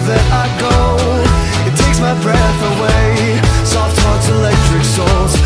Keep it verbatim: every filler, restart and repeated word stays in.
that I go. It takes my breath away. Soft hearts, electric souls.